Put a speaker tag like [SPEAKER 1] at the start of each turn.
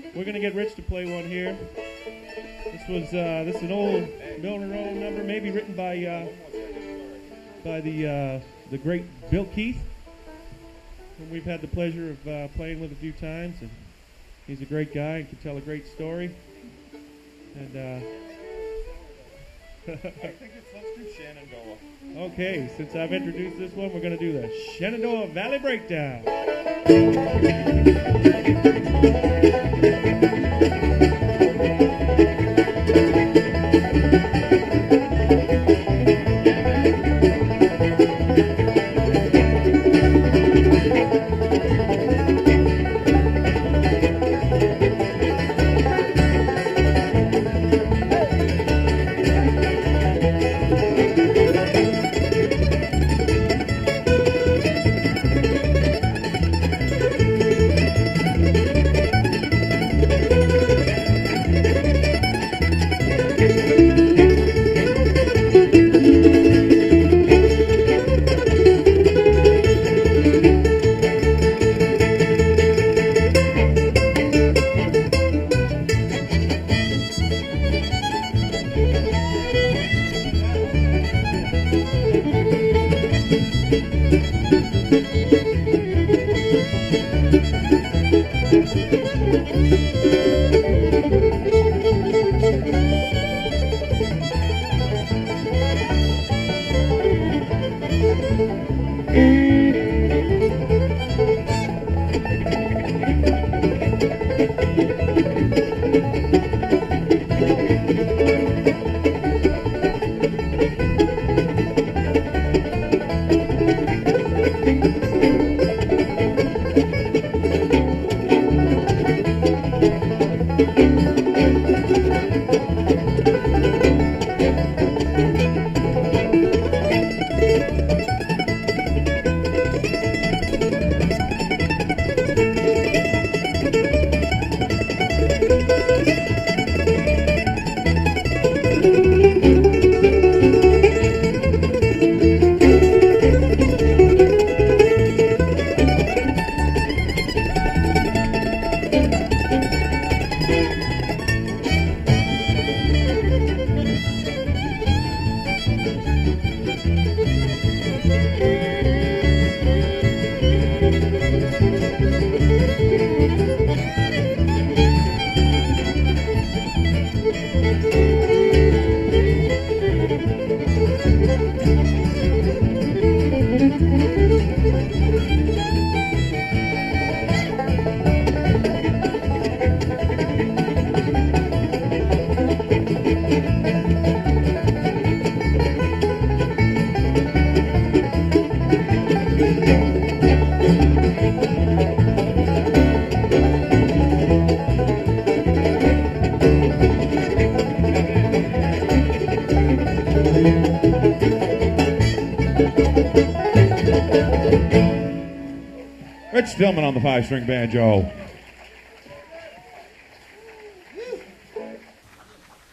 [SPEAKER 1] We're going to get Rich to play one here. This is an old Mill Monroe number, maybe written by the great Bill Keith, whom we've had the pleasure of playing with a few times, and he's a great guy and can tell a great story. And
[SPEAKER 2] I think let's do Shenandoah.
[SPEAKER 1] Okay, since I've introduced this one, we're going to do the Shenandoah Valley Breakdown.
[SPEAKER 3] Rich Stillman on the 5-string banjo.